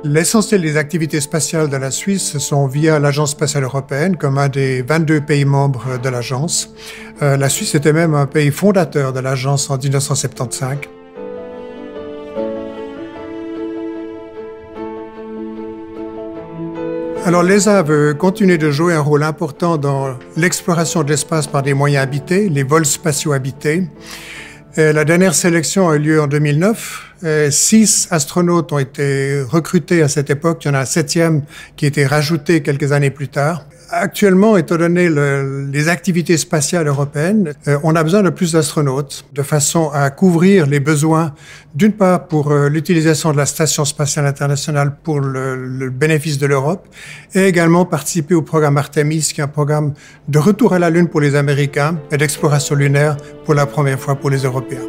L'essentiel des activités spatiales de la Suisse sont via l'Agence spatiale européenne, comme un des 22 pays membres de l'agence. La Suisse était même un pays fondateur de l'agence en 1975. Alors l'ESA veut continuer de jouer un rôle important dans l'exploration de l'espace par des moyens habités, les vols spatiaux habités. La dernière sélection a eu lieu en 2009. 6 astronautes ont été recrutés à cette époque. Il y en a un 7e qui a été rajouté quelques années plus tard. Actuellement, étant donné les activités spatiales européennes, on a besoin de plus d'astronautes de façon à couvrir les besoins, d'une part pour l'utilisation de la Station spatiale internationale pour le bénéfice de l'Europe, et également participer au programme Artemis, qui est un programme de retour à la Lune pour les Américains et d'exploration lunaire pour la première fois pour les Européens.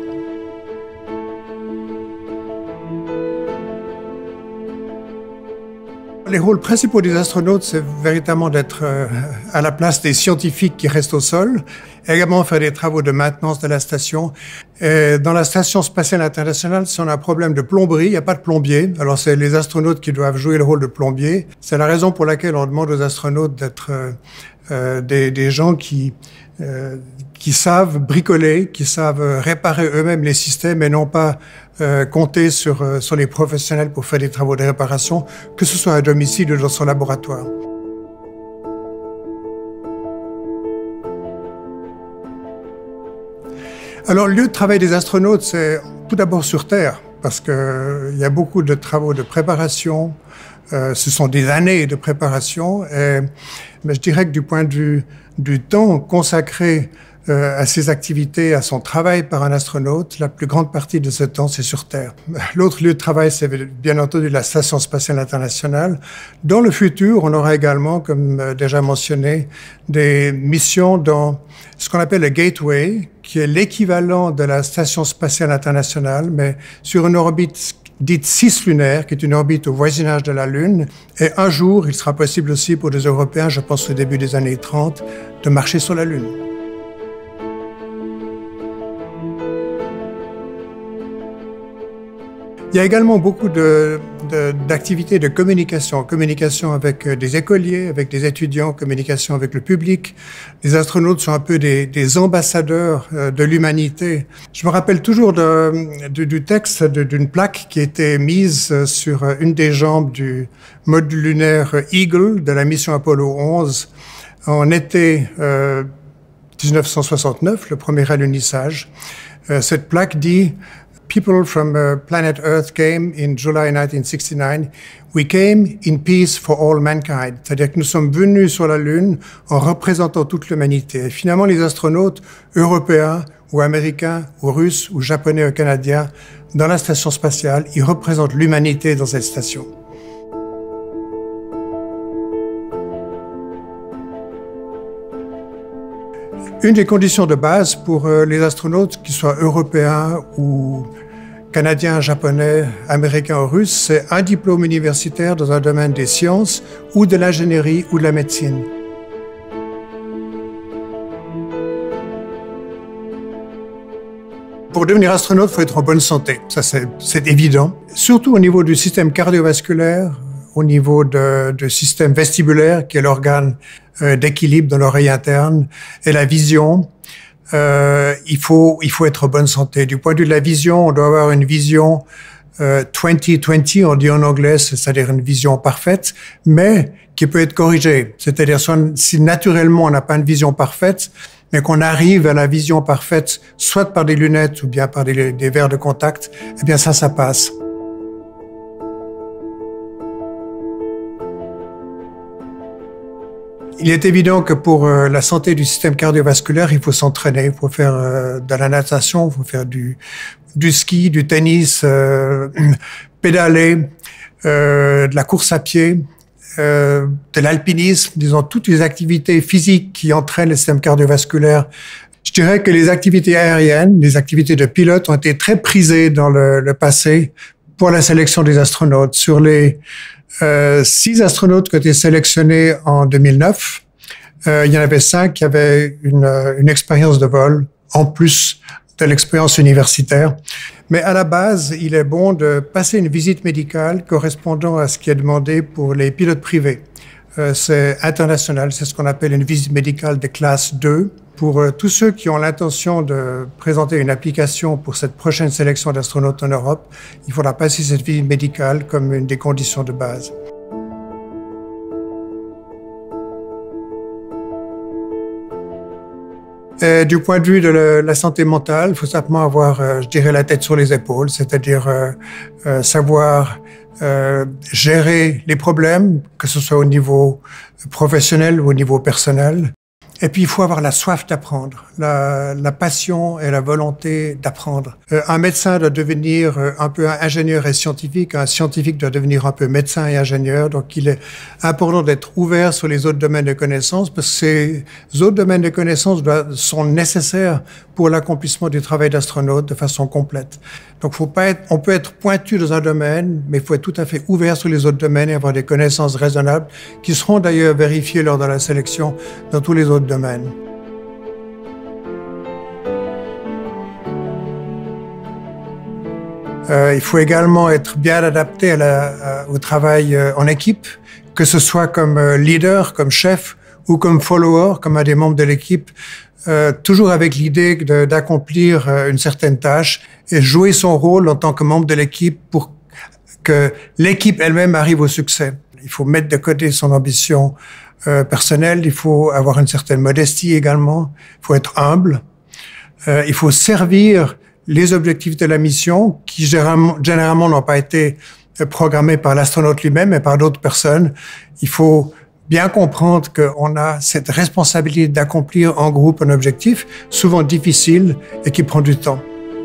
Les rôles principaux des astronautes, c'est véritablement d'être à la place des scientifiques qui restent au sol, et également faire des travaux de maintenance de la station. Et dans la Station spatiale internationale, si on a un problème de plomberie, il n'y a pas de plombier. Alors c'est les astronautes qui doivent jouer le rôle de plombier. C'est la raison pour laquelle on demande aux astronautes d'être des gens qui savent bricoler, qui savent réparer eux-mêmes les systèmes et non pas compter sur les professionnels pour faire des travaux de réparation, que ce soit à domicile ou dans son laboratoire. Alors, le lieu de travail des astronautes, c'est tout d'abord sur Terre, parce qu'il y a beaucoup de travaux de préparation. Ce sont des années de préparation. Mais je dirais que du point de vue du temps consacré à ses activités, à son travail par un astronaute, la plus grande partie de ce temps, c'est sur Terre. L'autre lieu de travail, c'est bien entendu la Station spatiale internationale. Dans le futur, on aura également, comme déjà mentionné, des missions dans ce qu'on appelle le Gateway, qui est l'équivalent de la Station spatiale internationale, mais sur une orbite dite cislunaire, qui est une orbite au voisinage de la Lune. Et un jour, il sera possible aussi pour des Européens, je pense au début des années 30, de marcher sur la Lune. Il y a également beaucoup d'activités de communication. Communication avec des écoliers, avec des étudiants, communication avec le public. Les astronautes sont un peu des ambassadeurs de l'humanité. Je me rappelle toujours du texte d'une plaque qui était mise sur une des jambes du module lunaire Eagle de la mission Apollo 11 en été 1969, le premier alunissage. Cette plaque dit: People from planet Earth came in July 1969. We came in peace for all mankind. C'est-à-dire que nous sommes venus sur la Lune en représentant toute l'humanité. Et finalement, les astronautes européens ou américains ou russes ou japonais ou canadiens dans la station spatiale, ils représentent l'humanité dans cette station. Une des conditions de base pour les astronautes, qu'ils soient européens ou canadiens, japonais, américains ou russes, c'est un diplôme universitaire dans un domaine des sciences ou de l'ingénierie ou de la médecine. Pour devenir astronaute, il faut être en bonne santé. Ça, c'est évident. Surtout au niveau du système cardiovasculaire, au niveau du système vestibulaire, qui est l'organe d'équilibre dans l'oreille interne, et la vision. Il faut être en bonne santé. Du point de vue de la vision, on doit avoir une vision 20/20, on dit en anglais, c'est-à-dire une vision parfaite, mais qui peut être corrigée. C'est-à-dire si naturellement on n'a pas une vision parfaite, mais qu'on arrive à la vision parfaite, soit par des lunettes ou bien par des verres de contact, eh bien ça passe. Il est évident que pour la santé du système cardiovasculaire, il faut s'entraîner, il faut faire de la natation, il faut faire du ski, du tennis, pédaler, de la course à pied, de l'alpinisme, disons toutes les activités physiques qui entraînent le système cardiovasculaire. Je dirais que les activités aériennes, les activités de pilote ont été très prisées dans le passé pour la sélection des astronautes. Sur les 6 astronautes qui ont été sélectionnés en 2009, il y en avait 5 qui avaient une expérience de vol en plus de l'expérience universitaire. Mais à la base, il est bon de passer une visite médicale correspondant à ce qui est demandé pour les pilotes privés. C'est international, c'est ce qu'on appelle une visite médicale de classe 2. Pour tous ceux qui ont l'intention de présenter une application pour cette prochaine sélection d'astronautes en Europe, il faudra passer cette visite médicale comme une des conditions de base. Et du point de vue de la santé mentale, il faut simplement avoir, je dirais, la tête sur les épaules, c'est-à-dire savoir gérer les problèmes, que ce soit au niveau professionnel ou au niveau personnel. Et puis, il faut avoir la soif d'apprendre, la passion et la volonté d'apprendre. Un médecin doit devenir un peu ingénieur et scientifique. Un scientifique doit devenir un peu médecin et ingénieur. Donc, il est important d'être ouvert sur les autres domaines de connaissances parce que ces autres domaines de connaissances sont nécessaires pour l'accomplissement du travail d'astronaute de façon complète. Donc, on peut être pointu dans un domaine, mais il faut être tout à fait ouvert sur les autres domaines et avoir des connaissances raisonnables qui seront d'ailleurs vérifiées lors de la sélection dans tous les autres domaines. Il faut également être bien adapté au travail en équipe, que ce soit comme leader, comme chef ou comme follower, comme un des membres de l'équipe, toujours avec l'idée d'accomplir une certaine tâche et jouer son rôle en tant que membre de l'équipe pour que l'équipe elle-même arrive au succès. Il faut mettre de côté son ambition personnelle, il faut avoir une certaine modestie également, il faut être humble, il faut servir les objectifs de la mission qui généralement n'ont pas été programmés par l'astronaute lui-même mais par d'autres personnes. Il faut bien comprendre qu'on a cette responsabilité d'accomplir en groupe un objectif, souvent difficile et qui prend du temps.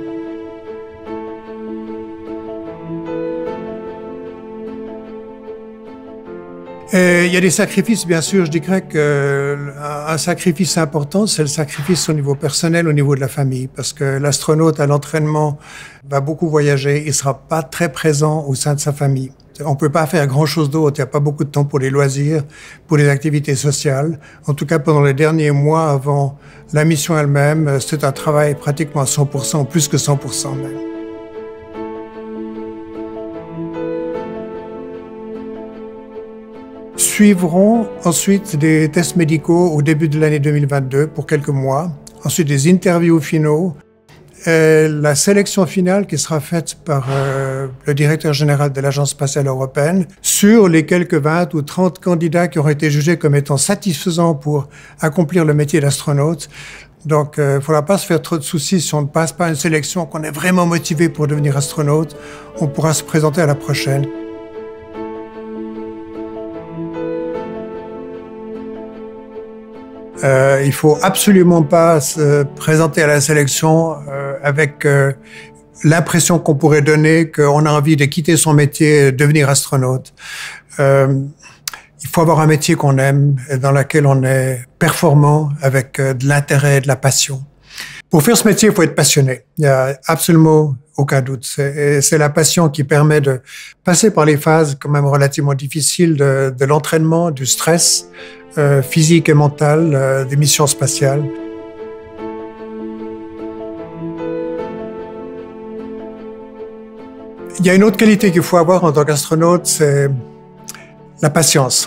Et il y a des sacrifices, bien sûr. Je dirais qu'un sacrifice important, c'est le sacrifice au niveau personnel, au niveau de la famille. Parce que l'astronaute à l'entraînement va beaucoup voyager, il ne sera pas très présent au sein de sa famille. On ne peut pas faire grand-chose d'autre, il n'y a pas beaucoup de temps pour les loisirs, pour les activités sociales. En tout cas, pendant les derniers mois avant la mission elle-même, c'est un travail pratiquement à 100%, plus que 100% même. Suivront ensuite des tests médicaux au début de l'année 2022 pour quelques mois, ensuite des interviews finaux, et la sélection finale qui sera faite par le directeur général de l'Agence spatiale européenne sur les quelques 20 ou 30 candidats qui auraient été jugés comme étant satisfaisants pour accomplir le métier d'astronaute. Donc, il ne faudra pas se faire trop de soucis si on ne passe pas une sélection, qu'on est vraiment motivé pour devenir astronaute, on pourra se présenter à la prochaine. Il faut absolument pas se présenter à la sélection avec l'impression qu'on pourrait donner qu'on a envie de quitter son métier et devenir astronaute. Il faut avoir un métier qu'on aime et dans lequel on est performant avec de l'intérêt et de la passion. Pour faire ce métier, il faut être passionné. Il n'y a absolument aucun doute. C'est la passion qui permet de passer par les phases quand même relativement difficiles de l'entraînement, du stress, physique et mentale, des missions spatiales. Il y a une autre qualité qu'il faut avoir en tant qu'astronaute, c'est la patience.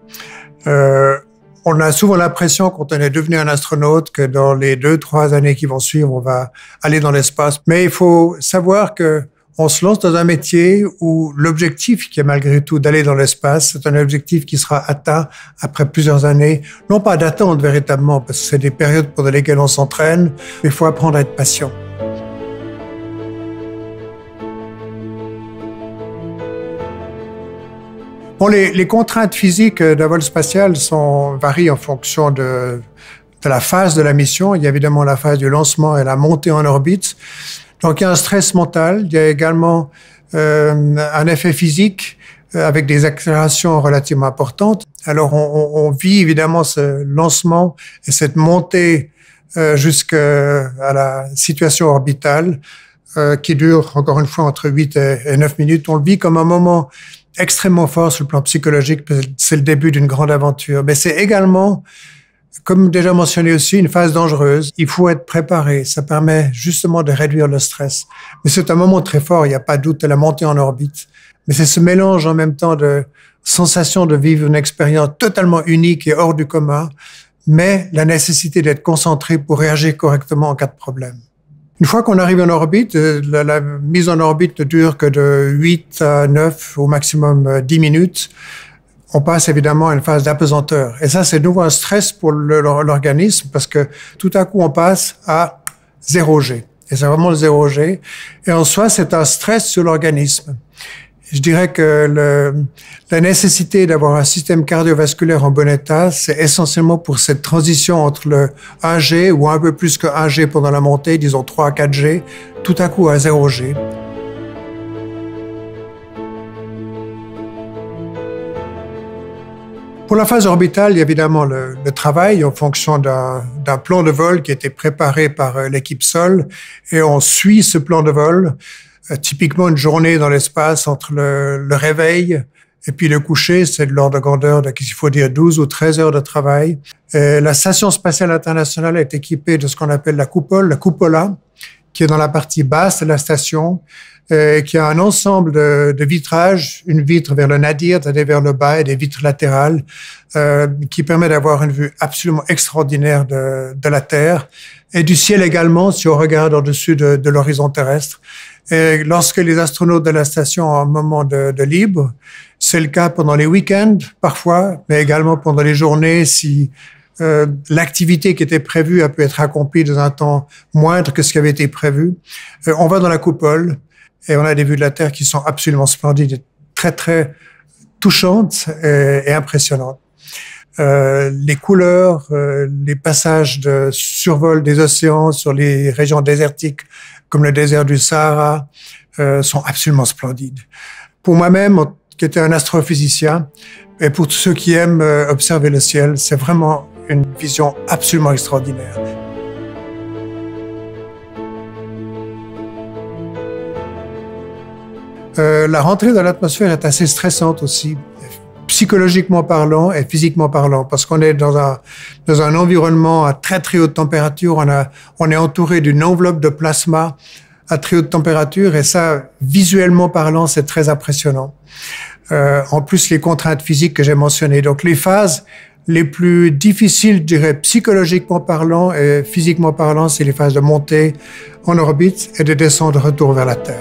On a souvent l'impression, quand on est devenu un astronaute, que dans les 2-3 années qui vont suivre, on va aller dans l'espace. Mais il faut savoir que on se lance dans un métier où l'objectif, qui est malgré tout d'aller dans l'espace, c'est un objectif qui sera atteint après plusieurs années. Non pas d'attendre véritablement, parce que c'est des périodes pendant lesquelles on s'entraîne, mais il faut apprendre à être patient. Bon, les contraintes physiques d'un vol spatial varient en fonction de la phase de la mission. Il y a évidemment la phase du lancement et la montée en orbite. Donc, il y a un stress mental. Il y a également un effet physique avec des accélérations relativement importantes. Alors, on vit évidemment ce lancement et cette montée jusqu'à la situation orbitale qui dure, encore une fois, entre 8 et 9 minutes. On le vit comme un moment extrêmement fort sur le plan psychologique. C'est le début d'une grande aventure. Mais c'est également Comme déjà mentionné aussi, une phase dangereuse. Il faut être préparé. Ça permet justement de réduire le stress. Mais c'est un moment très fort. Il n'y a pas de doute de la montée en orbite. Mais c'est ce mélange en même temps de sensation de vivre une expérience totalement unique et hors du commun, mais la nécessité d'être concentré pour réagir correctement en cas de problème. Une fois qu'on arrive en orbite, la mise en orbite ne dure que de 8 à 9, au maximum 10 minutes. On passe évidemment à une phase d'apesanteur. Et ça, c'est de nouveau un stress pour l'organisme parce que tout à coup, on passe à 0G. Et c'est vraiment le 0G. Et en soi, c'est un stress sur l'organisme. Je dirais que la nécessité d'avoir un système cardiovasculaire en bon état, c'est essentiellement pour cette transition entre le 1G ou un peu plus que 1G pendant la montée, disons 3 à 4G, tout à coup à 0G. Pour la phase orbitale, il y a évidemment le travail en fonction d'un plan de vol qui a été préparé par l'équipe sol et on suit ce plan de vol. Typiquement, une journée dans l'espace entre le réveil et puis le coucher, c'est de l'ordre de grandeur de, qu'il faut dire, 12 ou 13 heures de travail. Et la Station spatiale internationale est équipée de ce qu'on appelle la coupole, la cupola, qui est dans la partie basse de la station, qui a un ensemble de vitrages, une vitre vers le nadir, c'est-à-dire vers le bas, et des vitres latérales, qui permet d'avoir une vue absolument extraordinaire de la Terre et du ciel également, si on regarde au-dessus de l'horizon terrestre. Et lorsque les astronautes de la station ont un moment de libre, c'est le cas pendant les week-ends parfois, mais également pendant les journées si l'activité qui était prévue a pu être accomplie dans un temps moindre que ce qui avait été prévu. On va dans la coupole et on a des vues de la Terre qui sont absolument splendides, très très touchantes et impressionnantes. Les couleurs, les passages de survol des océans sur les régions désertiques comme le désert du Sahara, sont absolument splendides. Pour moi-même, qui était un astrophysicien, et pour tous ceux qui aiment observer le ciel, c'est vraiment une vision absolument extraordinaire. La rentrée dans l'atmosphère est assez stressante aussi, psychologiquement parlant et physiquement parlant, parce qu'on est dans un environnement à très très haute température, on est entouré d'une enveloppe de plasma à très haute température, et ça, visuellement parlant, c'est très impressionnant. En plus, les contraintes physiques que j'ai mentionnées. Donc, les phases les plus difficiles, je dirais, psychologiquement parlant et physiquement parlant, c'est les phases de montée en orbite et de descente de retour vers la Terre.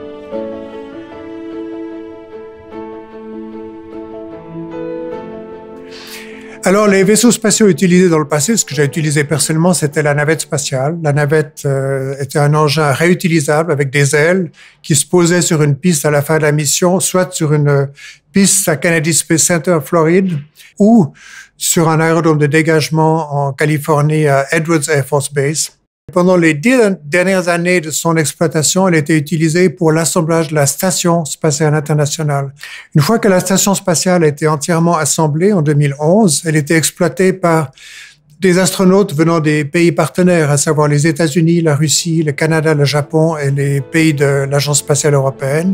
Alors, les vaisseaux spatiaux utilisés dans le passé, ce que j'ai utilisé personnellement, c'était la navette spatiale. La navette était un engin réutilisable avec des ailes qui se posaient sur une piste à la fin de la mission, soit sur une piste à Kennedy Space Center en Floride ou sur un aérodrome de dégagement en Californie à Edwards Air Force Base. Pendant les 10 dernières années de son exploitation, elle a été utilisée pour l'assemblage de la Station spatiale internationale. Une fois que la Station spatiale a été entièrement assemblée en 2011, elle était exploitée par des astronautes venant des pays partenaires, à savoir les États-Unis, la Russie, le Canada, le Japon et les pays de l'Agence spatiale européenne.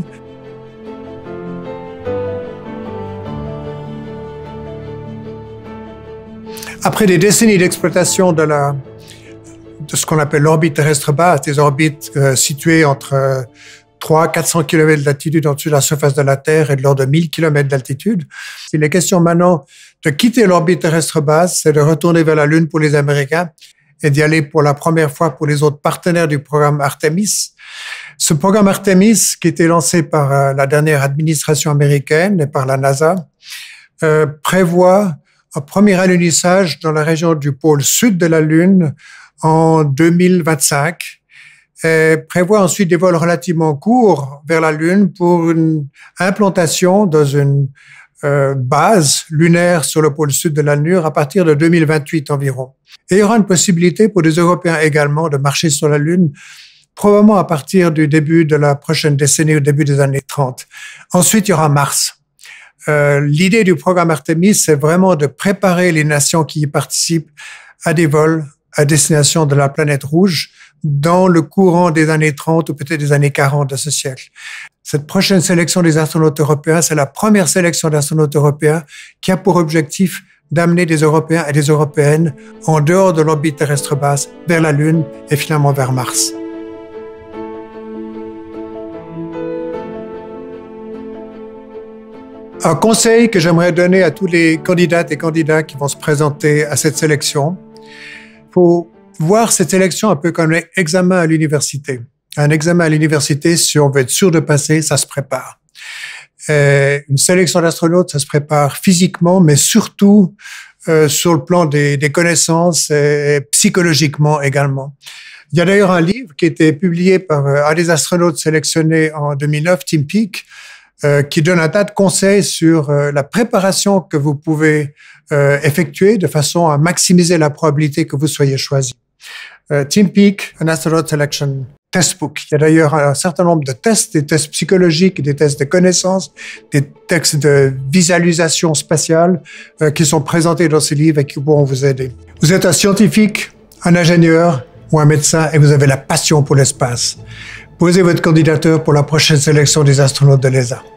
Après des décennies d'exploitation de ce qu'on appelle l'orbite terrestre basse, des orbites situées entre 300-400 km d'altitude au-dessus de la surface de la Terre et de l'ordre de 1000 km d'altitude. Il est question maintenant de quitter l'orbite terrestre basse et de retourner vers la Lune pour les Américains et d'y aller pour la première fois pour les autres partenaires du programme Artemis. Ce programme Artemis, qui a été lancé par la dernière administration américaine et par la NASA, prévoit un premier alunissage dans la région du pôle sud de la Lune en 2025 et prévoit ensuite des vols relativement courts vers la Lune pour une implantation dans une base lunaire sur le pôle sud de la Lune à partir de 2028 environ. Et il y aura une possibilité pour des Européens également de marcher sur la Lune, probablement à partir du début de la prochaine décennie, au début des années 30. Ensuite, il y aura Mars. L'idée du programme Artemis, c'est vraiment de préparer les nations qui y participent à des vols à destination de la planète rouge dans le courant des années 30 ou peut-être des années 40 de ce siècle. Cette prochaine sélection des astronautes européens, c'est la première sélection d'astronautes européens qui a pour objectif d'amener des Européens et des Européennes en dehors de l'orbite terrestre basse, vers la Lune et finalement vers Mars. Un conseil que j'aimerais donner à tous les candidates et candidats qui vont se présenter à cette sélection, il faut voir cette sélection un peu comme un examen à l'université. Un examen à l'université, si on veut être sûr de passer, ça se prépare. Une sélection d'astronautes, ça se prépare physiquement, mais surtout sur le plan des connaissances et psychologiquement également. Il y a d'ailleurs un livre qui a été publié par un des astronautes sélectionnés en 2009, Tim Peake, qui donne un tas de conseils sur la préparation que vous pouvez effectuer de façon à maximiser la probabilité que vous soyez choisi. Tim Peake, an Astronaut Selection Textbook. Il y a d'ailleurs un certain nombre de tests, des tests psychologiques, des tests de connaissances, des tests de visualisation spatiale qui sont présentés dans ce livre et qui pourront vous aider. Vous êtes un scientifique, un ingénieur ou un médecin et vous avez la passion pour l'espace. Posez votre candidature pour la prochaine sélection des astronautes de l'ESA.